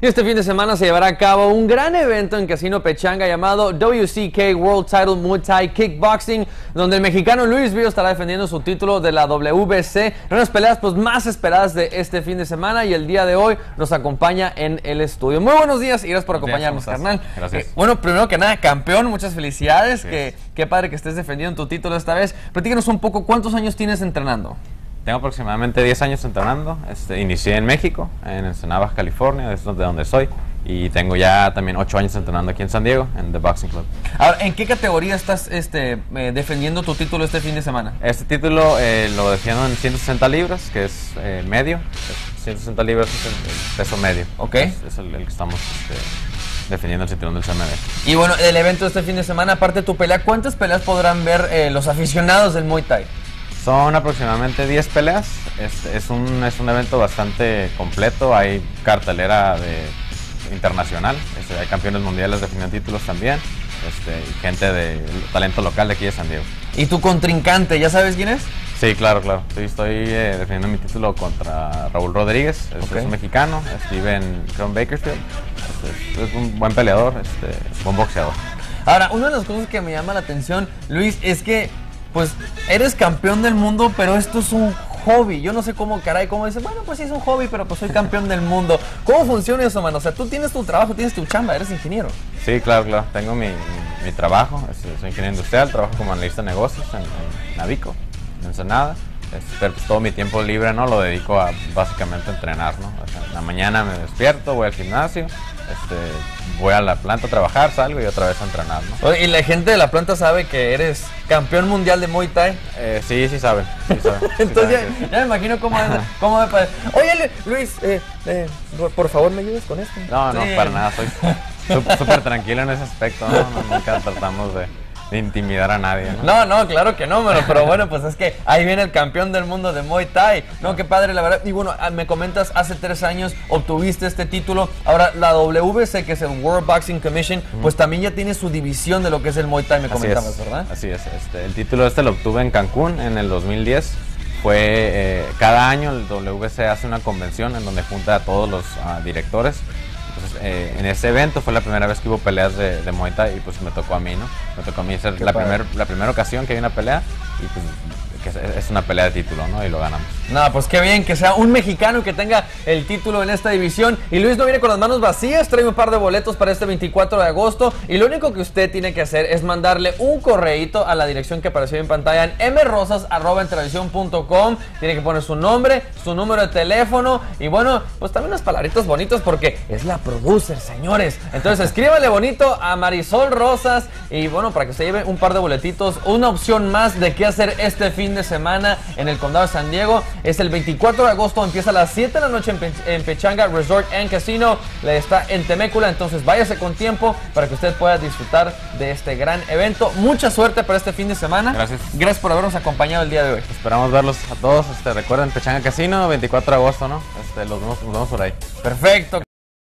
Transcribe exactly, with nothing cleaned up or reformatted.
Y este fin de semana se llevará a cabo un gran evento en Casino Pechanga llamado W C K World Title Muay Thai Kickboxing, donde el mexicano Luis Vío estará defendiendo su título de la W B C en unas peleas pues, más esperadas de este fin de semana, y el día de hoy nos acompaña en el estudio. Muy buenos días y gracias por acompañarnos, carnal. Gracias. Eh, bueno, primero que nada, campeón, muchas felicidades. Sí. Que, qué padre que estés defendiendo tu título esta vez. Platícanos un poco, ¿cuántos años tienes entrenando? Tengo aproximadamente diez años entrenando. Este, inicié en México, en Ensenada, Baja California, es de donde soy. Y tengo ya también ocho años entrenando aquí en San Diego, en The Boxing Club. Ahora, ¿en qué categoría estás este, eh, defendiendo tu título este fin de semana? Este título eh, lo defiendo en ciento sesenta libras, que es eh, medio. ciento sesenta libras es el, el peso medio. Ok. Es, es el, el que estamos este, defendiendo el cinturón del C M B. Y bueno, el evento de este fin de semana, aparte de tu pelea, ¿cuántas peleas podrán ver eh, los aficionados del Muay Thai? Son aproximadamente diez peleas. Es, es, un, es un evento bastante completo. Hay cartelera de, internacional. Este, hay campeones mundiales defendiendo títulos también. Este, y gente de talento local de aquí de San Diego. ¿Y tu contrincante, ya sabes quién es? Sí, claro, claro. Sí, estoy eh, defendiendo mi título contra Raúl Rodríguez. Es, Okay. es un mexicano. Este, vive en, creo, en Bakersfield. Este, es, es un buen peleador, este, es buen boxeador. Ahora, una de las cosas que me llama la atención, Luis, es que pues eres campeón del mundo, pero esto es un hobby. Yo no sé cómo, caray, cómo dices, bueno, pues sí es un hobby, pero pues soy campeón del mundo. ¿Cómo funciona eso, mano? O sea, tú tienes tu trabajo, tienes tu chamba, eres ingeniero. Sí, claro, claro. Tengo mi, mi, mi trabajo. Este, soy ingeniero industrial, trabajo como analista de negocios en, en Navico, en Ensenada. Este, pero pues todo mi tiempo libre, ¿no? Lo dedico a básicamente a entrenar, ¿no? O sea, en la mañana me despierto, voy al gimnasio, este, voy a la planta a trabajar, salgo y otra vez a entrenar, ¿no? Oye, ¿y la gente de la planta sabe que eres campeón mundial de Muay Thai? Eh, sí, sí saben. Sí saben sí Entonces saben ya, ya me imagino cómo es, cómo me parece. Oye, Luis, eh, eh, por, por favor, ¿me ayudas con esto? No, no, Sí. para nada. Soy súper tranquilo en ese aspecto, ¿no? No, nunca tratamos de, de intimidar a nadie, ¿no? No, no, claro que no, pero, pero bueno, pues es que ahí viene el campeón del mundo de Muay Thai. No, qué padre, la verdad. Y bueno, me comentas, hace tres años obtuviste este título. Ahora, la W B C, que es el World Boxing Commission, uh-huh, pues también ya tiene su división de lo que es el Muay Thai, me Así comentabas, es, ¿verdad? Así es. Este, el título este lo obtuve en Cancún en el dos mil diez. Fue, eh, cada año el W B C hace una convención en donde junta a todos los uh, directores. Entonces, eh, en ese evento fue la primera vez que hubo peleas de, de Muay Thai y pues me tocó a mí, ¿no? Me tocó a mí ser la, primer, la primera ocasión que hay una pelea y pues que es, es una pelea de título, ¿no? Y lo ganamos. No, pues qué bien que sea un mexicano que tenga el título en esta división. Y Luis no viene con las manos vacías, trae un par de boletos para este veinticuatro de agosto. Y lo único que usted tiene que hacer es mandarle un correíto a la dirección que apareció en pantalla en mrosas arroba entelevisión punto com. Tiene que poner su nombre, su número de teléfono y bueno, pues también unas palabritas bonitas porque es la producer, señores. Entonces escríbale bonito a Marisol Rosas y bueno, para que se lleve un par de boletitos, una opción más de qué hacer este fin de semana en el condado de San Diego. Es el veinticuatro de agosto, empieza a las siete de la noche en, Pe en Pechanga Resort and Casino. Le está en Temécula, entonces váyase con tiempo para que usted pueda disfrutar de este gran evento. Mucha suerte para este fin de semana. Gracias. Gracias por habernos acompañado el día de hoy. Esperamos verlos a todos. Este, recuerden, Pechanga Casino, veinticuatro de agosto, ¿no? Este, los vemos, nos vemos por ahí. Perfecto.